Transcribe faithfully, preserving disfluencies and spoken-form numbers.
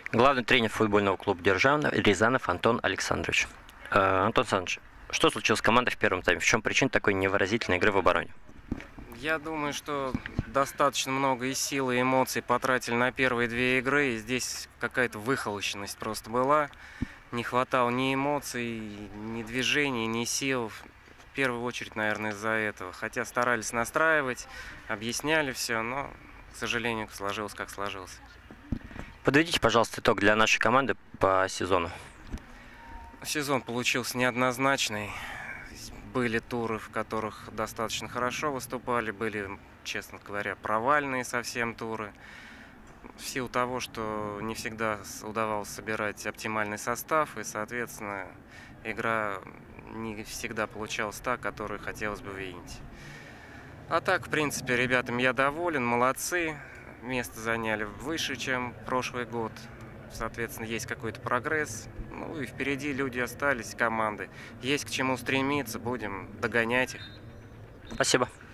Главный тренер футбольного клуба «Державный» Рязанов Антон Александрович. Э, Антон Александрович, что случилось с командой в первом тайме? В чем причина такой невыразительной игры в обороне? Я думаю, что достаточно много и сил, и эмоций потратили на первые две игры. И здесь какая-то выхолощенность просто была. Не хватало ни эмоций, ни движений, ни сил. В первую очередь, наверное, из-за этого. Хотя старались настраивать, объясняли все, но, к сожалению, сложилось как сложилось. Подведите, пожалуйста, итог для нашей команды по сезону. Сезон получился неоднозначный. Были туры, в которых достаточно хорошо выступали, были, честно говоря, провальные совсем туры. В силу того, что не всегда удавалось собирать оптимальный состав, и, соответственно, игра не всегда получалась та, которую хотелось бы видеть. А так, в принципе, ребятам я доволен, молодцы. Место заняли выше, чем прошлый год. Соответственно, есть какой-то прогресс. Ну и впереди люди остались, команды. Есть к чему стремиться, будем догонять их. Спасибо.